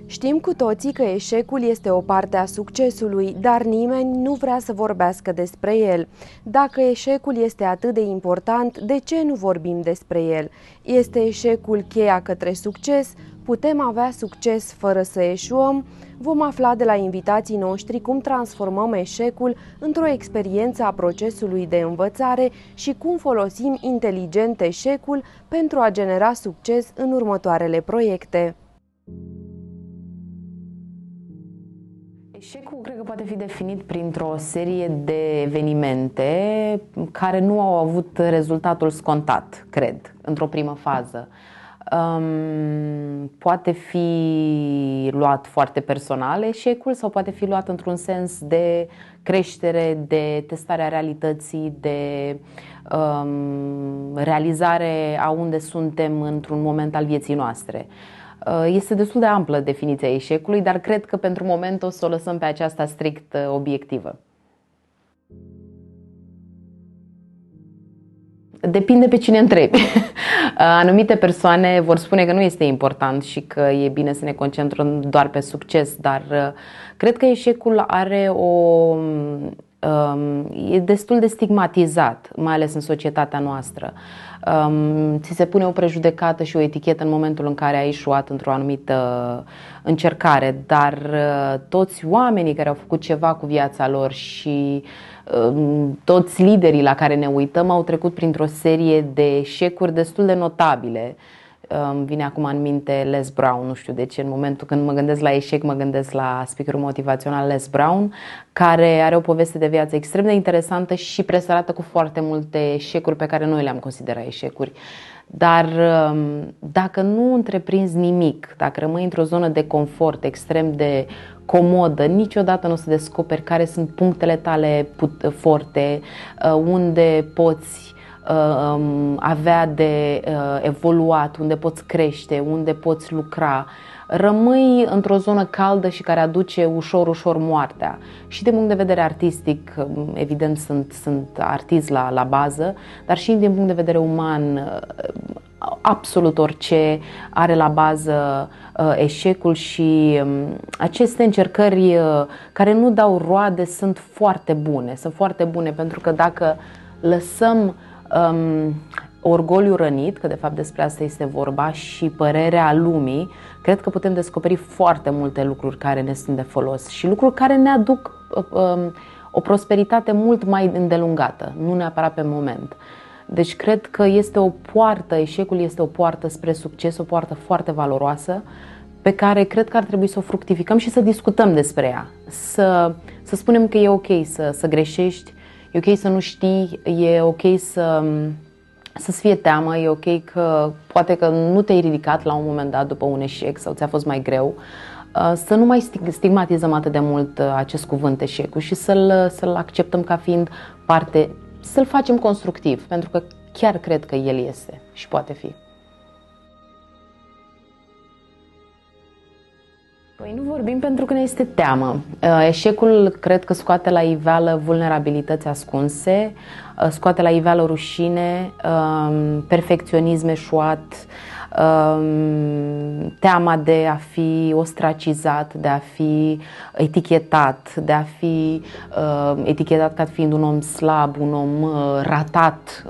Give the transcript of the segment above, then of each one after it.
Știm cu toții că eșecul este o parte a succesului, dar nimeni nu vrea să vorbească despre el. Dacă eșecul este atât de important, de ce nu vorbim despre el? Este eșecul cheia către succes? Putem avea succes fără să eșuăm? Vom afla de la invitații noștri cum transformăm eșecul într-o experiență a procesului de învățare și cum folosim inteligent eșecul pentru a genera succes în următoarele proiecte. Eșecul cred că poate fi definit printr-o serie de evenimente care nu au avut rezultatul scontat, cred, într-o primă fază. Poate fi luat foarte personal eșecul sau poate fi luat într-un sens de creștere, de testare a realității, de realizare a unde suntem într-un moment al vieții noastre. Este destul de amplă definiția eșecului, dar cred că pentru moment o să o lăsăm pe aceasta strict obiectivă. Depinde pe cine întrebi. Anumite persoane vor spune că nu este important și că e bine să ne concentrăm doar pe succes, dar cred că eșecul e destul de stigmatizat, mai ales în societatea noastră. Ți se pune o prejudecată și o etichetă în momentul în care ai eșuat într-o anumită încercare, dar toți oamenii care au făcut ceva cu viața lor și toți liderii la care ne uităm au trecut printr-o serie de eșecuri destul de notabile. Vine acum în minte Les Brown, nu știu de ce, în momentul când mă gândesc la eșec, mă gândesc la speakerul motivațional Les Brown, care are o poveste de viață extrem de interesantă și presărată cu foarte multe eșecuri pe care noi le-am considerat eșecuri. Dar dacă nu întreprinzi nimic, dacă rămâi într-o zonă de confort extrem de comodă, niciodată nu o să descoperi care sunt punctele tale forte, unde poți avea de evoluat, unde poți crește, unde poți lucra. Rămâi într-o zonă caldă și care aduce ușor moartea. Și de punct de vedere artistic, evident sunt artist la bază, dar și din punct de vedere uman, absolut orice are la bază eșecul și aceste încercări care nu dau roade sunt foarte bune. Sunt foarte bune pentru că dacă lăsăm orgoliu rănit, că de fapt despre asta este vorba, și părerea lumii, cred că putem descoperi foarte multe lucruri care ne sunt de folos și lucruri care ne aduc o prosperitate mult mai îndelungată, nu neapărat pe moment. Deci cred că este o poartă, eșecul este o poartă spre succes, o poartă foarte valoroasă, pe care cred că ar trebui să o fructificăm și să discutăm despre ea. Să spunem că e ok să greșești, e ok să nu știi, e ok să-ți fie teamă, e ok că poate că nu te-ai ridicat la un moment dat după un eșec sau ți-a fost mai greu. Să nu mai stigmatizăm atât de mult acest cuvânt eșecul și să-l acceptăm ca fiind parte, să-l facem constructiv, pentru că chiar cred că el este și poate fi. Păi nu vorbim pentru că ne este teamă. Eșecul cred că scoate la iveală vulnerabilități ascunse, scoate la iveală rușine, perfecționism eșuat, teama de a fi ostracizat, de a fi etichetat, de a fi etichetat ca fiind un om slab, un om ratat.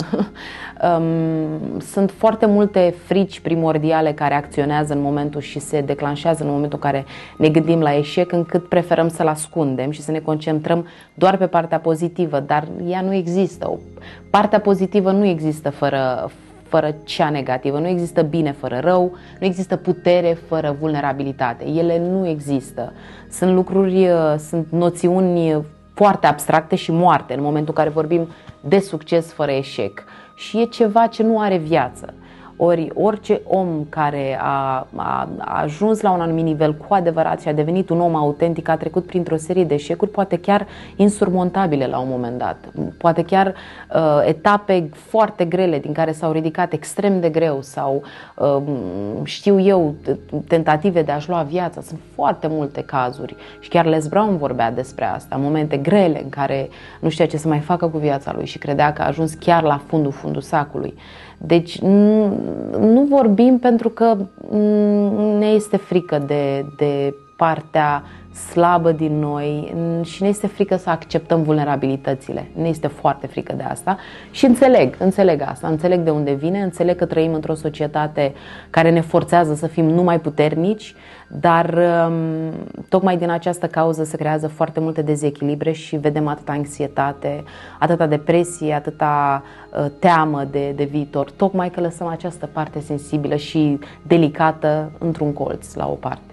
Sunt foarte multe frici primordiale care acționează în momentul și se declanșează în momentul în care ne gândim la eșec, încât preferăm să-l ascundem și să ne concentrăm doar pe partea pozitivă, dar ea nu există. Partea pozitivă nu există fără cea negativă, nu există bine fără rău, nu există putere fără vulnerabilitate. Ele nu există. Sunt lucruri, sunt noțiuni foarte abstracte și moarte în momentul în care vorbim de succes fără eșec. Și e ceva ce nu are viață. Ori orice om care a ajuns la un anumit nivel cu adevărat și a devenit un om autentic, a trecut printr-o serie de eșecuri, poate chiar insurmontabile la un moment dat. Poate chiar etape foarte grele din care s-au ridicat extrem de greu sau știu eu, tentative de a-și lua viața. Sunt foarte multe cazuri și chiar Les Brown vorbea despre asta, momente grele în care nu știa ce să mai facă cu viața lui și credea că a ajuns chiar la fundul sacului. Deci nu vorbim pentru că ne este frică de partea slabă din noi și ne este frică să acceptăm vulnerabilitățile. Ne este foarte frică de asta și înțeleg asta, înțeleg de unde vine, înțeleg că trăim într-o societate care ne forțează să fim numai puternici, dar tocmai din această cauză se creează foarte multe dezechilibre și vedem atâta anxietate, atâta depresie, atâta teamă de viitor, tocmai că lăsăm această parte sensibilă și delicată într-un colț, la o parte.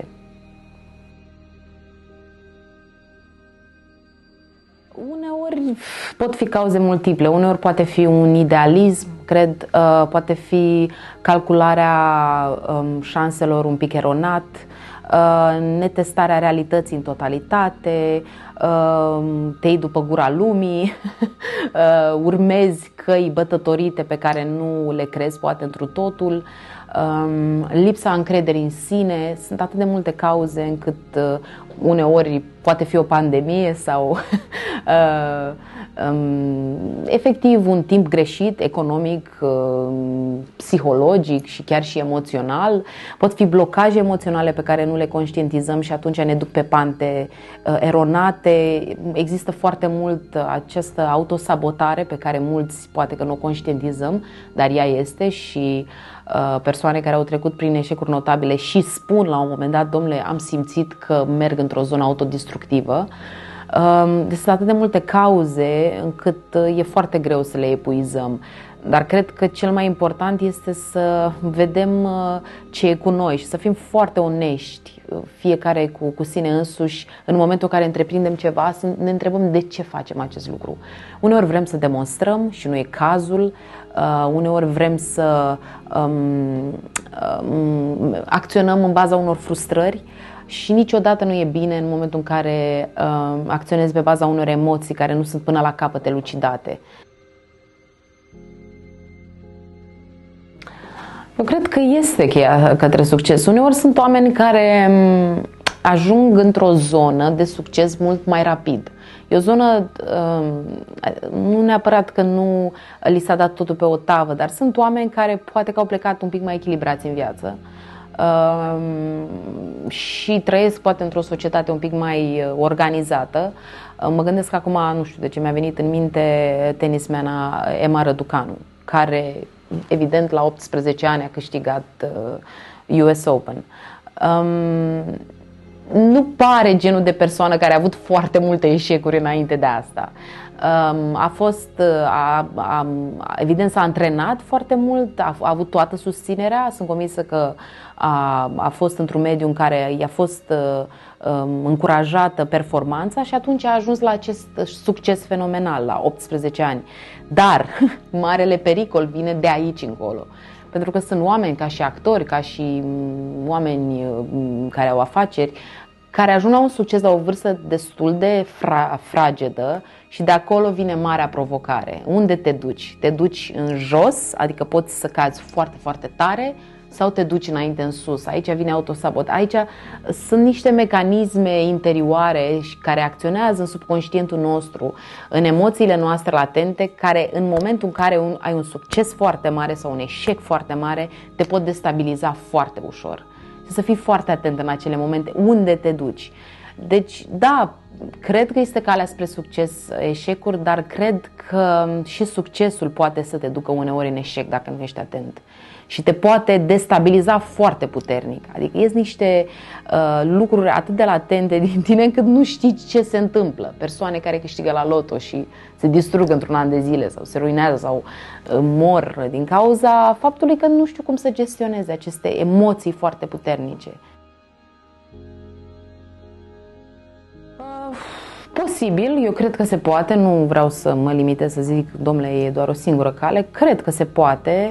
Uneori pot fi cauze multiple, uneori poate fi un idealism, cred, poate fi calcularea șanselor un pic eronat, netestarea realității în totalitate, te iei după gura lumii, urmezi căi bătătorite pe care nu le crezi poate întru totul, lipsa încrederii în sine. Sunt atât de multe cauze încât uneori poate fi o pandemie sau efectiv un timp greșit, economic, psihologic și chiar și emoțional. Pot fi blocaje emoționale pe care nu le conștientizăm și atunci ne duc pe pante eronate. Există foarte mult această autosabotare pe care mulți poate că nu o conștientizăm, dar ea este și persoane care au trecut prin eșecuri notabile și spun la un moment dat: domnule, am simțit că merg într-o zonă autodestructivă. Deci sunt atât de multe cauze încât e foarte greu să le epuizăm. Dar cred că cel mai important este să vedem ce e cu noi și să fim foarte onești, fiecare cu sine însuși. În momentul în care întreprindem ceva, să ne întrebăm de ce facem acest lucru. Uneori vrem să demonstrăm și nu e cazul, uneori vrem să acționăm în baza unor frustrări. Și niciodată nu e bine în momentul în care acționezi pe baza unor emoții care nu sunt până la capăt elucidate. Eu cred că este cheia către succes. Uneori sunt oameni care ajung într-o zonă de succes mult mai rapid. E o zonă, nu neapărat că nu li s-a dat totul pe o tavă, dar sunt oameni care poate că au plecat un pic mai echilibrați în viață. Și trăiesc poate într-o societate un pic mai organizată. Mă gândesc acum, nu știu de ce mi-a venit în minte tenismena Emma Răducanu, care evident la 18 ani a câștigat US Open. Nu pare genul de persoană care a avut foarte multe eșecuri înainte de asta. Evident s-a antrenat foarte mult, a avut toată susținerea. Sunt convinsă că a fost într-un mediu în care i-a fost încurajată performanța și atunci a ajuns la acest succes fenomenal la 18 ani. Dar marele pericol vine de aici încolo. Pentru că sunt oameni ca și actori, ca și oameni care au afaceri, care ajung la un succes la o vârstă destul de fragedă și de acolo vine marea provocare. Unde te duci? Te duci în jos, adică poți să cazi foarte, foarte tare, sau te duci înainte în sus? Aici vine autosabot. Aici sunt niște mecanisme interioare care acționează în subconștientul nostru, în emoțiile noastre latente, care în momentul în care ai un succes foarte mare sau un eșec foarte mare, te pot destabiliza foarte ușor. Să fii foarte atent în acele momente unde te duci. Deci, da, cred că este calea spre succes eșecuri, dar cred că și succesul poate să te ducă uneori în eșec dacă nu ești atent. Și te poate destabiliza foarte puternic. Adică ies niște lucruri atât de latente din tine încât nu știi ce se întâmplă. Persoane care câștigă la loto și se distrug într-un an de zile sau se ruinează sau mor din cauza faptului că nu știu cum să gestioneze aceste emoții foarte puternice. Posibil, eu cred că se poate, nu vreau să mă limitez să zic, domnule, e doar o singură cale, cred că se poate,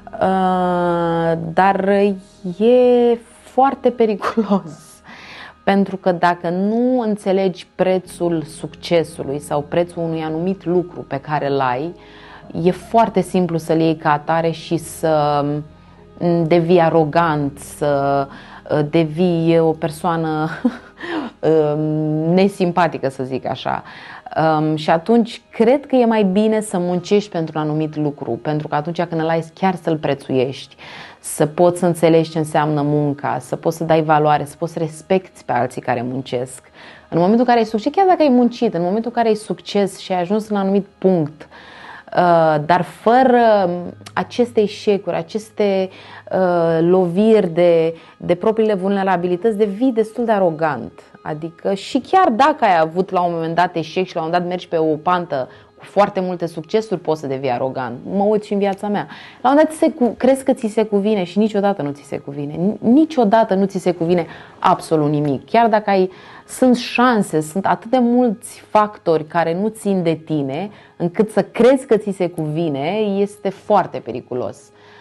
dar e foarte periculos. Pentru că dacă nu înțelegi prețul succesului sau prețul unui anumit lucru pe care îl ai, e foarte simplu să-l iei ca atare și să devii arogant, să devii o persoană nesimpatică, să zic așa. Și atunci cred că e mai bine să muncești pentru un anumit lucru, pentru că atunci când îl ai chiar să-l prețuiești, să poți să înțelegi ce înseamnă munca, să poți să dai valoare, să poți să respecti pe alții care muncesc. În momentul în care ai succes, chiar dacă ai muncit, în momentul în care ai succes și ai ajuns în un anumit punct, dar fără aceste eșecuri, aceste loviri de propriile vulnerabilități, devii destul de arogant. Adică și chiar dacă ai avut la un moment dat eșec și la un moment dat mergi pe o pantă cu foarte multe succesuri, poți să devii arogant. Mă uit și în viața mea. La un moment dat crezi că ți se cuvine și niciodată nu ți se cuvine. Niciodată nu ți se cuvine absolut nimic. Chiar dacă sunt șanse, sunt atât de mulți factori care nu țin de tine, încât să crezi că ți se cuvine, este foarte periculos.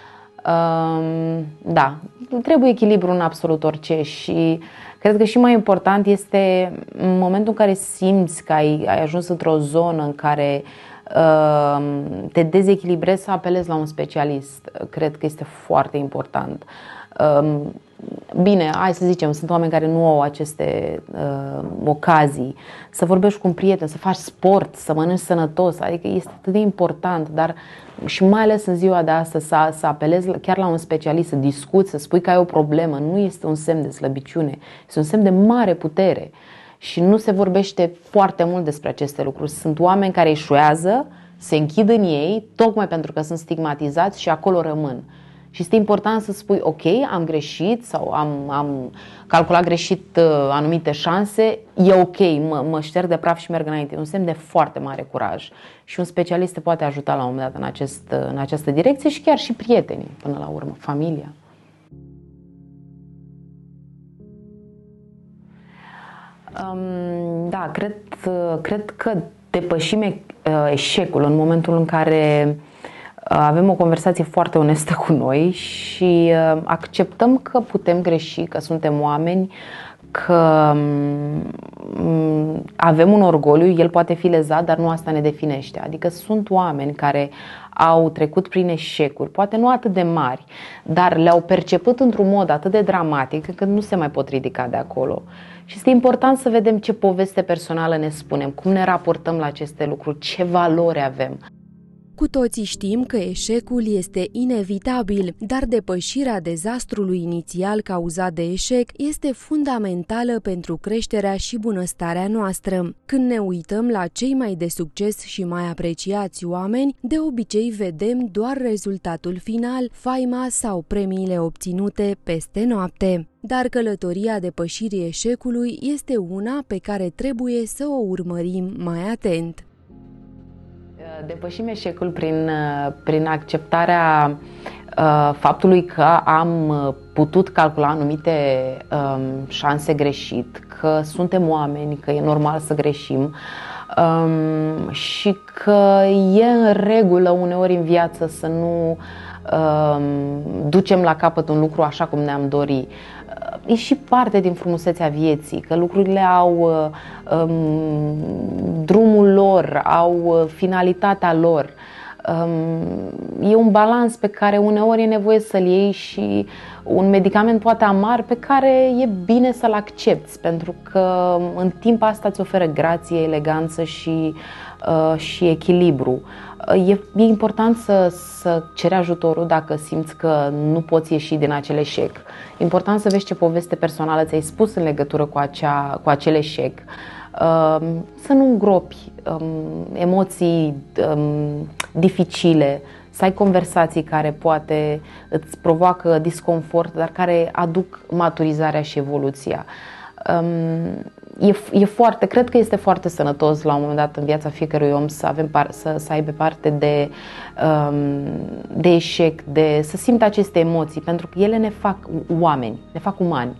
Da, trebuie echilibru în absolut orice și cred că și mai important este în momentul în care simți că ai ajuns într-o zonă în care te dezechilibrezi, să apelezi la un specialist. Cred că este foarte important. Bine, hai să zicem, sunt oameni care nu au aceste ocazii, să vorbești cu un prieten, să faci sport, să mănânci sănătos, adică este atât de important, dar și mai ales în ziua de astăzi să apelezi chiar la un specialist, să discuți, să spui că ai o problemă, nu este un semn de slăbiciune, este un semn de mare putere și nu se vorbește foarte mult despre aceste lucruri. Sunt oameni care eșuează, se închid în ei, tocmai pentru că sunt stigmatizați și acolo rămân. Și este important să spui, ok, am greșit sau am calculat greșit anumite șanse, e ok, mă șterg de praf și merg înainte. E un semn de foarte mare curaj. Și un specialist te poate ajuta la un moment dat în această direcție și chiar și prietenii, până la urmă, familia. Da, cred că depășim eșecul în momentul în care avem o conversație foarte onestă cu noi și acceptăm că putem greși, că suntem oameni, că avem un orgoliu, el poate fi lezat, dar nu asta ne definește. Adică sunt oameni care au trecut prin eșecuri, poate nu atât de mari, dar le-au perceput într-un mod atât de dramatic încât nu se mai pot ridica de acolo. Și este important să vedem ce poveste personală ne spunem, cum ne raportăm la aceste lucruri, ce valori avem. Cu toții știm că eșecul este inevitabil, dar depășirea dezastrului inițial cauzat de eșec este fundamentală pentru creșterea și bunăstarea noastră. Când ne uităm la cei mai de succes și mai apreciați oameni, de obicei vedem doar rezultatul final, faima sau premiile obținute peste noapte. Dar călătoria depășirii eșecului este una pe care trebuie să o urmărim mai atent. Depășim eșecul prin acceptarea faptului că am putut calcula anumite șanse greșit, că suntem oameni, că e normal să greșim și că e în regulă uneori în viață să nu ducem la capăt un lucru așa cum ne-am dori. E și parte din frumusețea vieții, că lucrurile au drumul lor, au finalitatea lor. E un balans pe care uneori e nevoie să-l iei și un medicament poate amar pe care e bine să-l accepti, pentru că în timp asta îți oferă grație, eleganță și echilibru. E important să ceri ajutorul dacă simți că nu poți ieși din acel eșec. E important să vezi ce poveste personală ți-ai spus în legătură cu acel eșec. Să nu îngropi emoții dificile, să ai conversații care poate îți provoacă disconfort, dar care aduc maturizarea și evoluția. Cred că este foarte sănătos la un moment dat în viața fiecărui om să aibă parte de eșec, să simtă aceste emoții, pentru că ele ne fac oameni, ne fac umani,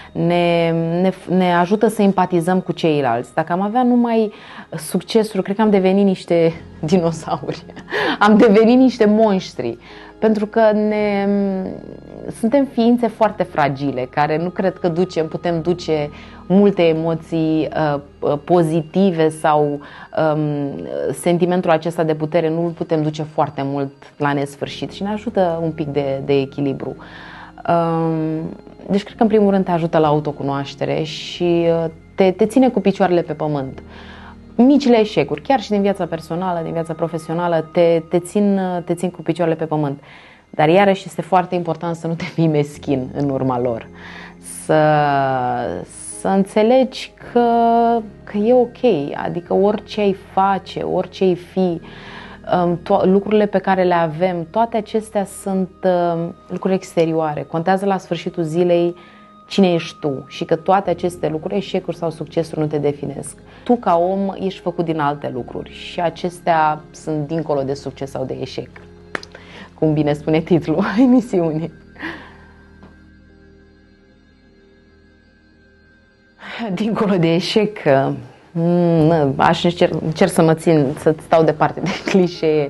ne ajută să empatizăm cu ceilalți. Dacă am avea numai succesuri, cred că am devenit niște dinosauri, am devenit niște monștri. Pentru că suntem ființe foarte fragile, care nu cred că putem duce multe emoții pozitive sau sentimentul acesta de putere nu îl putem duce foarte mult la nesfârșit și ne ajută un pic de echilibru. Deci cred că în primul rând te ajută la autocunoaștere și te ține cu picioarele pe pământ. micile eșecuri, chiar și din viața personală, din viața profesională, te țin cu picioarele pe pământ. Dar iarăși este foarte important să nu te fii meschin în urma lor. Să înțelegi că e ok, adică orice ai face, orice ai fi, lucrurile pe care le avem, toate acestea sunt lucruri exterioare. Contează la sfârșitul zilei cine ești tu și că toate aceste lucruri, eșecuri sau succesuri, nu te definesc. Tu ca om ești făcut din alte lucruri și acestea sunt dincolo de succes sau de eșec, cum bine spune titlul emisiunii. Dincolo de eșec, încerc să mă țin, să stau departe de clișee.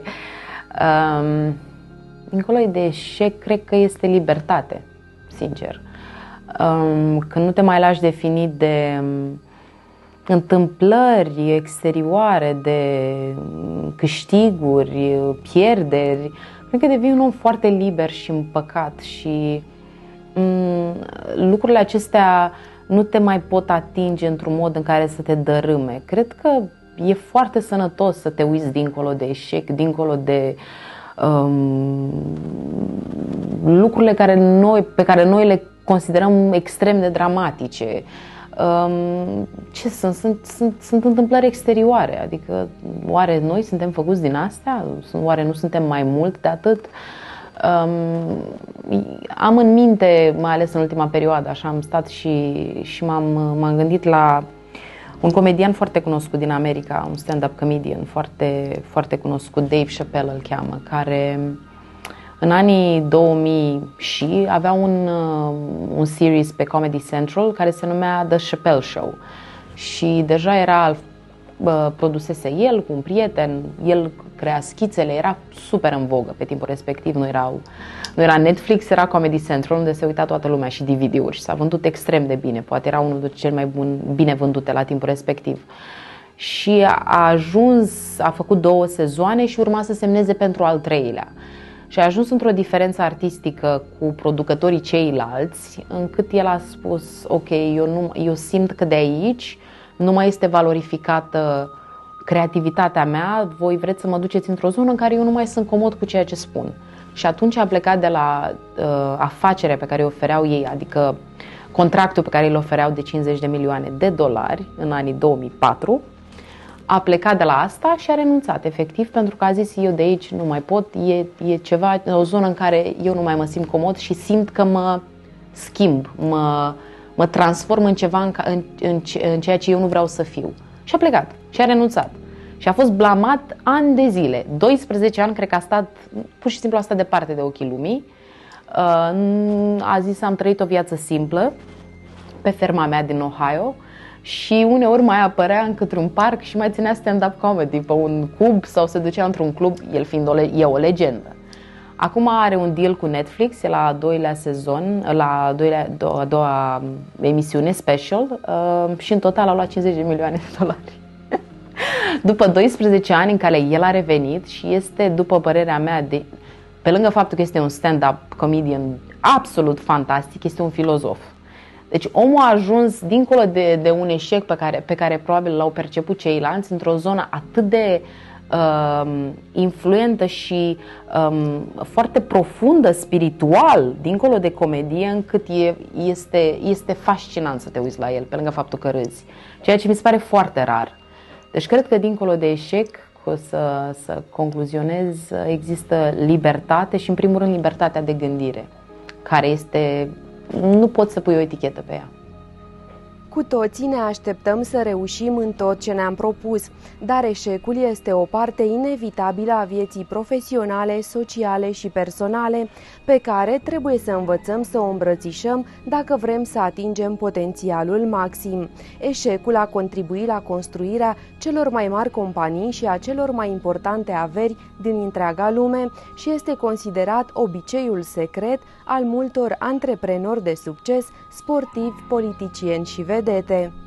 Dincolo de eșec, cred că este libertate, sincer. Când nu te mai lași definit de întâmplări exterioare, de câștiguri, pierderi, cred că devii un om foarte liber și împăcat și lucrurile acestea nu te mai pot atinge într-un mod în care să te dărâme. Cred că e foarte sănătos să te uiți dincolo de eșec, dincolo de lucrurile pe care noi le considerăm extrem de dramatice. Ce sunt? Sunt întâmplări exterioare, adică oare noi suntem făcuți din astea? Oare nu suntem mai mult de atât? Am în minte, mai ales în ultima perioadă, așa am stat și m-am gândit la un comedian foarte cunoscut din America, un stand-up comedian foarte, foarte cunoscut, Dave Chappelle îl cheamă, care în anii 2000 și avea un series pe Comedy Central care se numea The Chappelle Show și deja produsese el cu un prieten, el crea schițele, era super în vogă pe timpul respectiv, nu era Netflix, era Comedy Central unde se uita toată lumea și DVD-uri și s-a vândut extrem de bine, poate era unul dintre cele mai bine vândute la timpul respectiv. Și a făcut 2 sezoane și urma să semneze pentru al 3-lea. Și a ajuns într-o diferență artistică cu producătorii ceilalți, încât el a spus, ok, eu simt că de aici nu mai este valorificată creativitatea mea, voi vreți să mă duceți într-o zonă în care eu nu mai sunt comod cu ceea ce spun. Și atunci a plecat de la afacerea pe care o ofereau ei, adică contractul pe care îl ofereau de $50 de milioane în anii 2004, a plecat de la asta și a renunțat efectiv pentru că a zis eu de aici nu mai pot, e ceva, o zonă în care eu nu mai mă simt comod și simt că mă schimb, mă transform în ceva în ceea ce eu nu vreau să fiu. Și a plecat și a renunțat. Și a fost blamat ani de zile. 12 ani cred că a stat, pur și simplu a stat departe de ochii lumii. A zis am trăit o viață simplă pe ferma mea din Ohio și uneori mai apărea în către un parc și mai ținea stand-up comedy pe un cub sau se ducea într-un club, el fiind o legendă. Acum are un deal cu Netflix, e la a 2-lea sezon, a doua emisiune special și în total a luat $50 de milioane. După 12 ani în care el a revenit și este, după părerea mea, pe lângă faptul că este un stand-up comedian absolut fantastic, este un filozof. Deci omul a ajuns dincolo de un eșec pe care probabil l-au perceput ceilalți într-o zonă atât de influentă și foarte profundă, spiritual, dincolo de comedie, încât este fascinant să te uiți la el, pe lângă faptul că râzi. Ceea ce mi se pare foarte rar. Deci cred că dincolo de eșec, să concluzionez, există libertate și în primul rând libertatea de gândire, care este, nu poți să pui o etichetă pe ea. Cu toții ne așteptăm să reușim în tot ce ne-am propus, dar eșecul este o parte inevitabilă a vieții profesionale, sociale și personale, pe care trebuie să învățăm să o îmbrățișăm dacă vrem să atingem potențialul maxim. Eșecul a contribuit la construirea celor mai mari companii și a celor mai importante averi din întreaga lume și este considerat obiceiul secret al multor antreprenori de succes, sportivi, politicieni și vedete.